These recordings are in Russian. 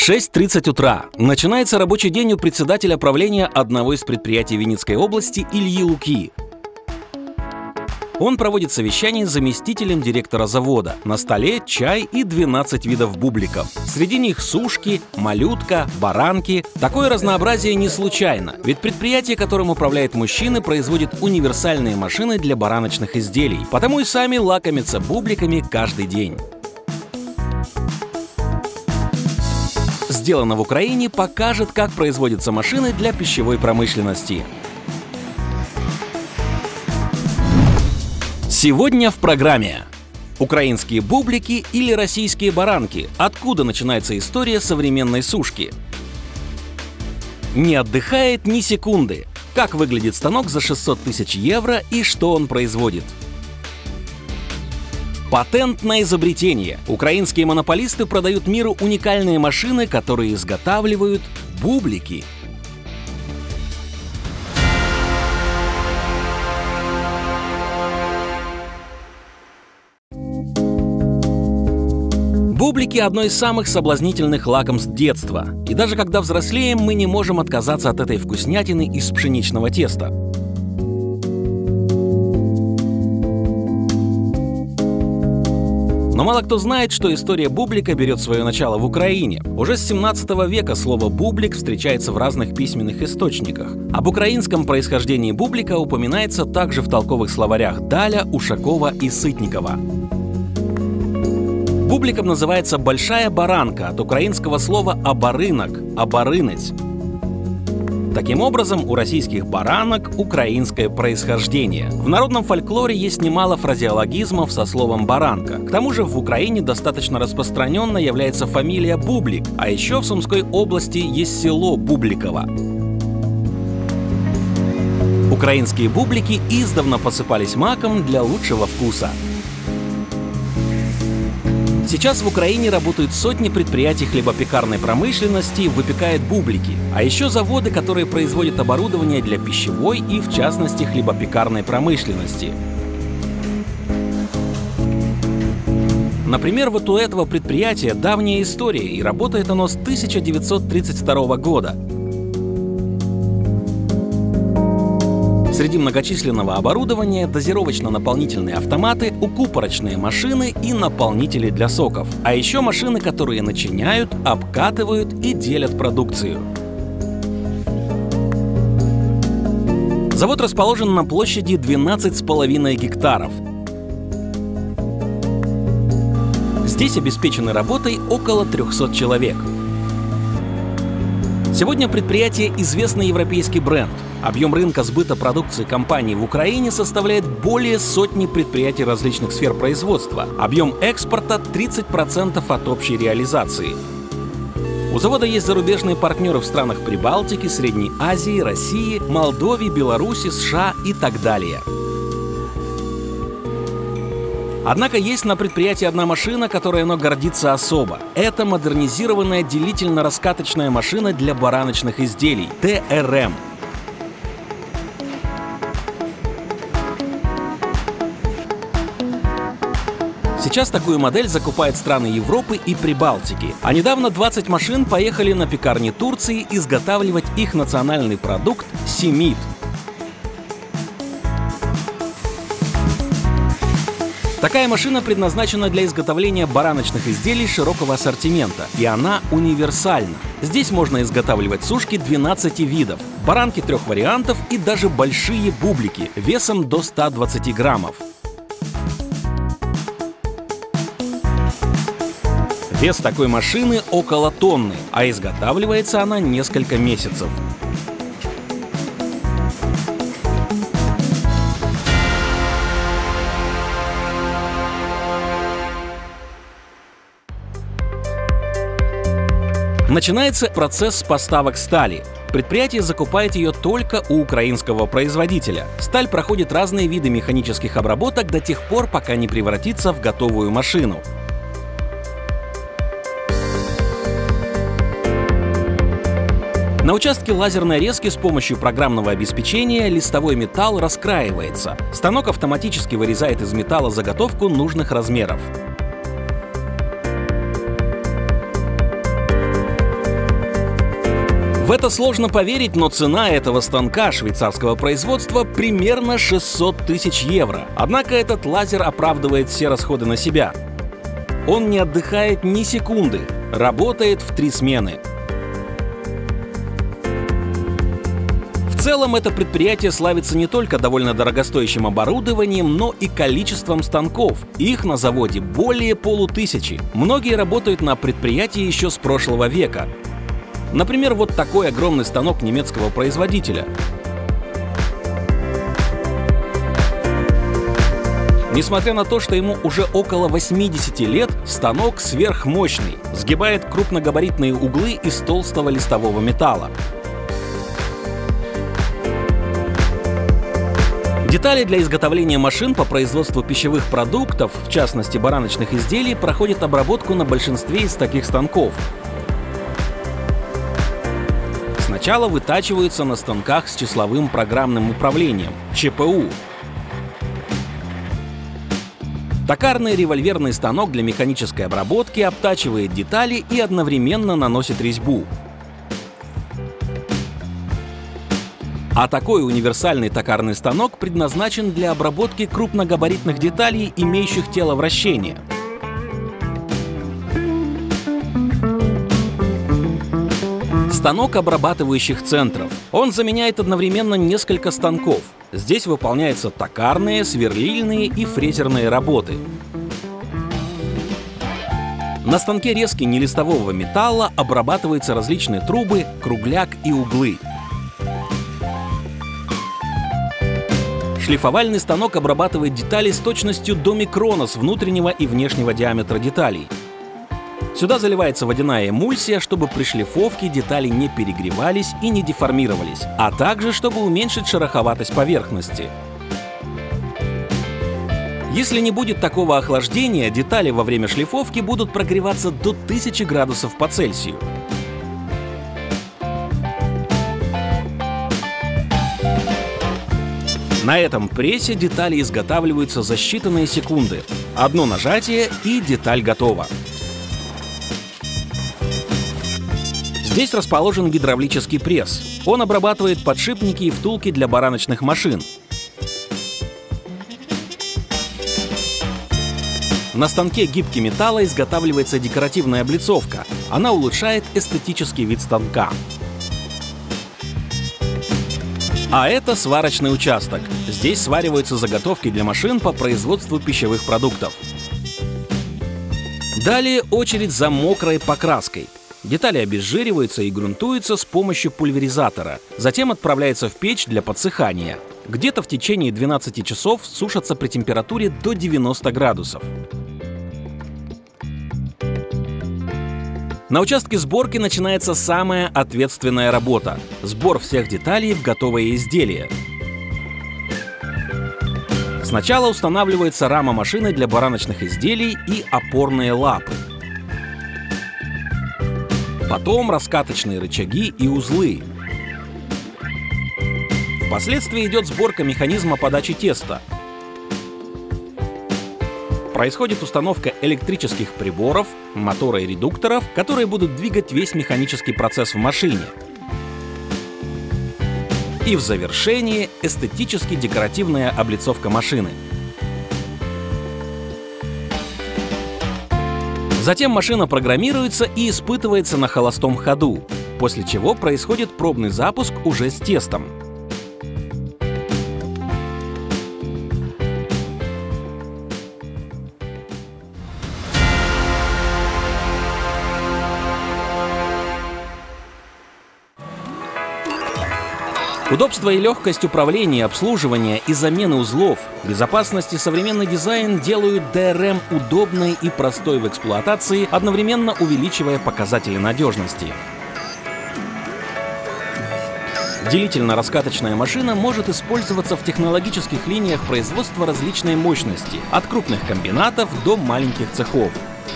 6:30 утра. Начинается рабочий день у председателя правления одного из предприятий Винницкой области Ильи Луки. Он проводит совещание с заместителем директора завода. На столе чай и 12 видов бубликов. Среди них сушки, малютка, баранки. Такое разнообразие не случайно, ведь предприятие, которым управляет мужчина, производит универсальные машины для бараночных изделий. Потому и сами лакомятся бубликами каждый день. «Сделано в Украине» покажет, как производятся машины для пищевой промышленности. Сегодня в программе: украинские бублики или российские баранки? Откуда начинается история современной сушки? Не отдыхает ни секунды. Как выглядит станок за 600 тысяч евро и что он производит? Патент на изобретение. Украинские монополисты продают миру уникальные машины, которые изготавливают бублики. Бублики – одно из самых соблазнительных лакомств детства. И даже когда взрослеем, мы не можем отказаться от этой вкуснятины из пшеничного теста. Но мало кто знает, что история бублика берет свое начало в Украине. Уже с 17 века слово «бублик» встречается в разных письменных источниках. Об украинском происхождении бублика упоминается также в толковых словарях Даля, Ушакова и Сытникова. Бубликом называется большая баранка от украинского слова «обарынок» – «обарынець». Таким образом, у российских баранок украинское происхождение. В народном фольклоре есть немало фразеологизмов со словом «баранка». К тому же в Украине достаточно распространенно является фамилия Бублик, а еще в Сумской области есть село Бубликово. Украинские бублики издавна посыпались маком для лучшего вкуса. Сейчас в Украине работают сотни предприятий хлебопекарной промышленности, выпекают бублики. А еще заводы, которые производят оборудование для пищевой и, в частности, хлебопекарной промышленности. Например, вот у этого предприятия давняя история, и работает оно с 1932 года. Среди многочисленного оборудования дозировочно-наполнительные автоматы, укупорочные машины и наполнители для соков. А еще машины, которые начиняют, обкатывают и делят продукцию. Завод расположен на площади 12,5 гектаров. Здесь обеспечены работой около 300 человек. Сегодня предприятие – известный европейский бренд. Объем рынка сбыта продукции компании в Украине составляет более сотни предприятий различных сфер производства. Объем экспорта – 30% от общей реализации. У завода есть зарубежные партнеры в странах Прибалтики, Средней Азии, России, Молдове, Беларуси, США и так далее. Однако есть на предприятии одна машина, которой оно гордится особо. Это модернизированная делительно-раскаточная машина для бараночных изделий – ТРМ. Сейчас такую модель закупают страны Европы и Прибалтики. А недавно 20 машин поехали на пекарни Турции изготавливать их национальный продукт – симит. Такая машина предназначена для изготовления бараночных изделий широкого ассортимента, и она универсальна. Здесь можно изготавливать сушки 12 видов, баранки 3 вариантов и даже большие бублики весом до 120 граммов. Вес такой машины около тонны, а изготавливается она несколько месяцев. Начинается процесс поставок стали. Предприятие закупает ее только у украинского производителя. Сталь проходит разные виды механических обработок до тех пор, пока не превратится в готовую машину. На участке лазерной резки с помощью программного обеспечения листовой металл раскраивается. Станок автоматически вырезает из металла заготовку нужных размеров. В это сложно поверить, но цена этого станка швейцарского производства примерно 600 тысяч евро. Однако этот лазер оправдывает все расходы на себя. Он не отдыхает ни секунды, работает в 3 смены. В целом, это предприятие славится не только довольно дорогостоящим оборудованием, но и количеством станков. Их на заводе более 500. Многие работают на предприятии еще с прошлого века. Например, вот такой огромный станок немецкого производителя. Несмотря на то, что ему уже около 80 лет, станок сверхмощный, сгибает крупногабаритные углы из толстого листового металла. Детали для изготовления машин по производству пищевых продуктов, в частности бараночных изделий, проходят обработку на большинстве из таких станков. Сначала вытачиваются на станках с числовым программным управлением – ЧПУ. Токарный револьверный станок для механической обработки обтачивает детали и одновременно наносит резьбу. А такой универсальный токарный станок предназначен для обработки крупногабаритных деталей, имеющих тело вращения. Станок обрабатывающих центров. Он заменяет одновременно несколько станков. Здесь выполняются токарные, сверлильные и фрезерные работы. На станке резки нелистового металла обрабатываются различные трубы, кругляк и углы. Шлифовальный станок обрабатывает детали с точностью до микрона с внутреннего и внешнего диаметра деталей. Сюда заливается водяная эмульсия, чтобы при шлифовке детали не перегревались и не деформировались, а также чтобы уменьшить шероховатость поверхности. Если не будет такого охлаждения, детали во время шлифовки будут прогреваться до 1000 градусов по Цельсию. На этом прессе детали изготавливаются за считанные секунды. Одно нажатие и деталь готова. Здесь расположен гидравлический пресс. Он обрабатывает подшипники и втулки для бараночных машин. На станке гибки металла изготавливается декоративная облицовка. Она улучшает эстетический вид станка. А это сварочный участок. Здесь свариваются заготовки для машин по производству пищевых продуктов. Далее очередь за мокрой покраской. Детали обезжириваются и грунтуются с помощью пульверизатора. Затем отправляются в печь для подсыхания. Где-то в течение 12 часов сушатся при температуре до 90 градусов. На участке сборки начинается самая ответственная работа – сбор всех деталей в готовое изделие. Сначала устанавливается рама машины для бараночных изделий и опорные лапы. Потом раскаточные рычаги и узлы. Впоследствии идет сборка механизма подачи теста. Происходит установка электрических приборов, мотора и редукторов, которые будут двигать весь механический процесс в машине. И в завершении эстетически декоративная облицовка машины. Затем машина программируется и испытывается на холостом ходу, после чего происходит пробный запуск уже с тестом. Удобство и легкость управления, обслуживания и замены узлов, безопасность и современный дизайн делают ДРМ удобной и простой в эксплуатации, одновременно увеличивая показатели надежности. Делительно-раскаточная машина может использоваться в технологических линиях производства различной мощности, от крупных комбинатов до маленьких цехов.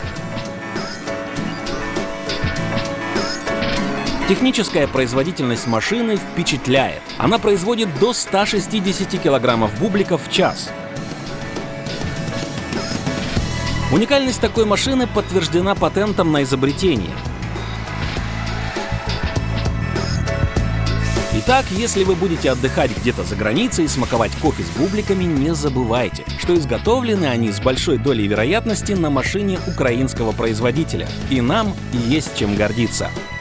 Техническая производительность машины впечатляет. Она производит до 160 килограммов бубликов в час. Уникальность такой машины подтверждена патентом на изобретение. Итак, если вы будете отдыхать где-то за границей и смаковать кофе с бубликами, не забывайте, что изготовлены они с большой долей вероятности на машине украинского производителя. И нам есть чем гордиться.